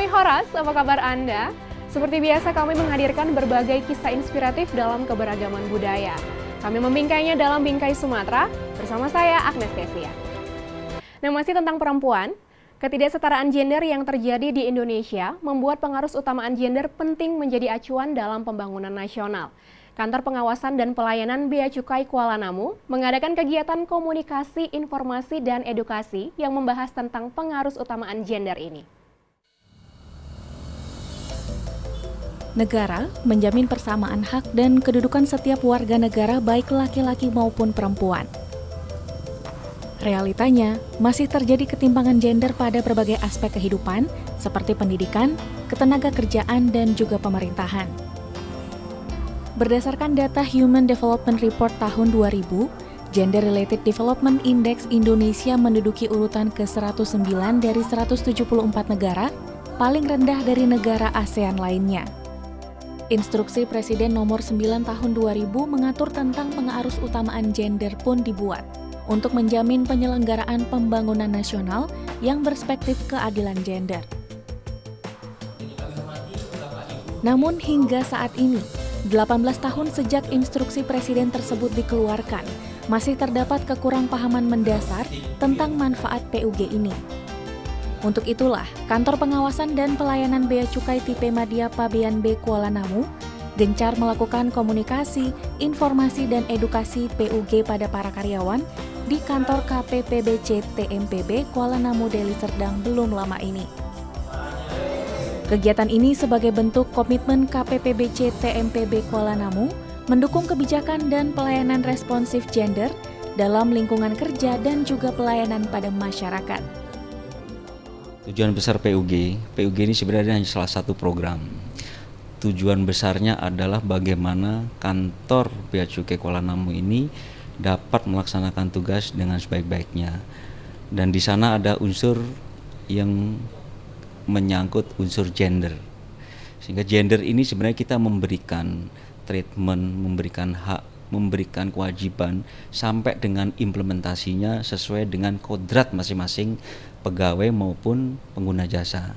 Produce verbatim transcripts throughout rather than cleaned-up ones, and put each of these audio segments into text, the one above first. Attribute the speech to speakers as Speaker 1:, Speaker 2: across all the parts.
Speaker 1: Hoi Horas, apa kabar Anda? Seperti biasa kami menghadirkan berbagai kisah inspiratif dalam keberagaman budaya. Kami membingkainya dalam Bingkai Sumatera, bersama saya Agnes Tesia. Nah, masih tentang perempuan, ketidaksetaraan gender yang terjadi di Indonesia membuat pengarus utamaan gender penting menjadi acuan dalam pembangunan nasional. Kantor Pengawasan dan Pelayanan Bea Cukai Kuala Namu mengadakan kegiatan komunikasi, informasi, dan edukasi yang membahas tentang pengarus utamaan gender ini.
Speaker 2: Negara menjamin persamaan hak dan kedudukan setiap warga negara baik laki-laki maupun perempuan. Realitanya, masih terjadi ketimpangan gender pada berbagai aspek kehidupan seperti pendidikan, ketenagakerjaan, dan juga pemerintahan. Berdasarkan data Human Development Report tahun dua ribu, Gender Related Development Index Indonesia menduduki urutan ke seratus sembilan dari seratus tujuh puluh empat negara, paling rendah dari negara ASEAN lainnya. Instruksi Presiden nomor sembilan tahun dua ribu mengatur tentang pengarus utamaan gender pun dibuat untuk menjamin penyelenggaraan pembangunan nasional yang berspektif keadilan gender. Namun hingga saat ini, delapan belas tahun sejak instruksi Presiden tersebut dikeluarkan, masih terdapat kekurangpahaman mendasar tentang manfaat P U G ini. Untuk itulah, Kantor Pengawasan dan Pelayanan Bea Cukai Tipe Madya Pabean B Kuala Namu gencar melakukan komunikasi, informasi, dan edukasi P U G pada para karyawan di kantor K P P B C T M P B Kuala Namu Deli Serdang belum lama ini. Kegiatan ini sebagai bentuk komitmen K P P B C T M P B Kuala Namu mendukung kebijakan dan pelayanan responsif gender dalam lingkungan kerja dan juga pelayanan pada masyarakat.
Speaker 3: Tujuan besar P U G, P U G ini sebenarnya hanya salah satu program. Tujuan besarnya adalah bagaimana kantor Bea Cukai Kuala Namu ini dapat melaksanakan tugas dengan sebaik-baiknya. Dan di sana ada unsur yang menyangkut unsur gender. Sehingga gender ini sebenarnya kita memberikan treatment, memberikan hak, memberikan kewajiban sampai dengan implementasinya sesuai dengan kodrat masing-masing pegawai maupun pengguna jasa.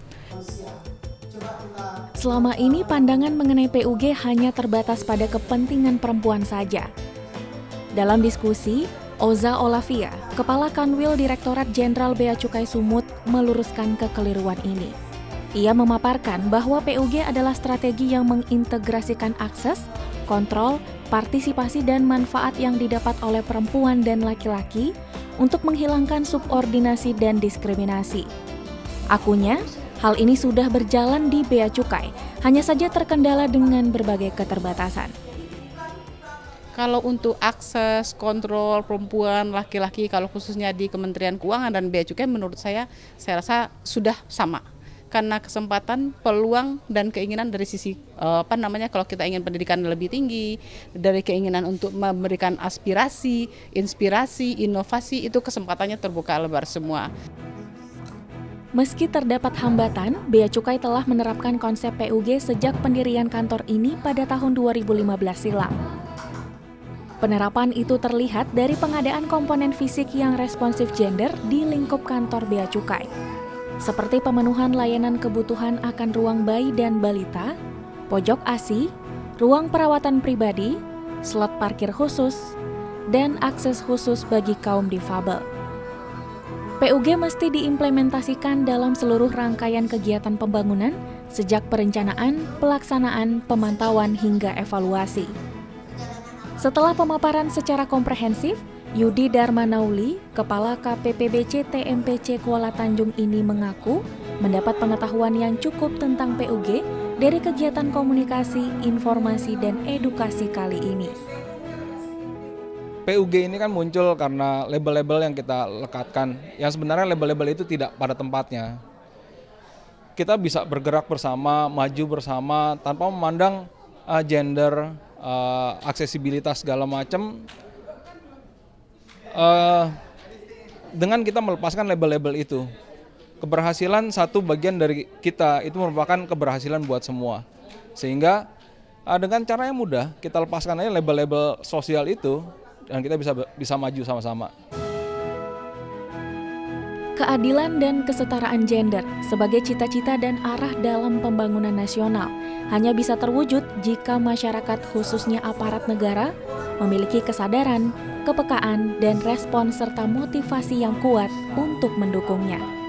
Speaker 2: Selama ini pandangan mengenai P U G hanya terbatas pada kepentingan perempuan saja. Dalam diskusi, Oza Olavia, Kepala Kanwil Direktorat Jenderal Bea Cukai Sumut, meluruskan kekeliruan ini. Ia memaparkan bahwa P U G adalah strategi yang mengintegrasikan akses, kontrol, partisipasi, dan manfaat yang didapat oleh perempuan dan laki-laki untuk menghilangkan subordinasi dan diskriminasi. Akunya, hal ini sudah berjalan di Bea Cukai, hanya saja terkendala dengan berbagai keterbatasan.
Speaker 4: Kalau untuk akses, kontrol perempuan, laki-laki, kalau khususnya di Kementerian Keuangan dan Bea Cukai, menurut saya, saya rasa sudah sama. Karena kesempatan, peluang, dan keinginan dari sisi, apa namanya, kalau kita ingin pendidikan lebih tinggi, dari keinginan untuk memberikan aspirasi, inspirasi, inovasi, itu kesempatannya terbuka lebar semua.
Speaker 2: Meski terdapat hambatan, Bea Cukai telah menerapkan konsep P U G sejak pendirian kantor ini pada tahun dua ribu lima belas silam. Penerapan itu terlihat dari pengadaan komponen fisik yang responsif gender di lingkup kantor Bea Cukai, seperti pemenuhan layanan kebutuhan akan ruang bayi dan balita, pojok A S I, ruang perawatan pribadi, slot parkir khusus, dan akses khusus bagi kaum difabel. P U G mesti diimplementasikan dalam seluruh rangkaian kegiatan pembangunan, sejak perencanaan, pelaksanaan, pemantauan, hingga evaluasi. Setelah pemaparan secara komprehensif, Yudi Darmanauli, Kepala K P P B C T M P C Kuala Tanjung ini mengaku mendapat pengetahuan yang cukup tentang P U G dari kegiatan komunikasi, informasi, dan edukasi kali ini.
Speaker 5: P U G ini kan muncul karena label-label yang kita lekatkan, yang sebenarnya label-label itu tidak pada tempatnya. Kita bisa bergerak bersama, maju bersama, tanpa memandang uh, gender, uh, aksesibilitas segala macam. Uh, dengan kita melepaskan label-label itu, keberhasilan satu bagian dari kita itu merupakan keberhasilan buat semua. Sehingga uh, dengan cara yang mudah kita lepaskan aja label-label sosial itu dan kita bisa bisa maju sama-sama.
Speaker 2: Keadilan dan kesetaraan gender sebagai cita-cita dan arah dalam pembangunan nasional hanya bisa terwujud jika masyarakat khususnya aparat negara memiliki kesadaran, kepekaan, dan respons serta motivasi yang kuat untuk mendukungnya.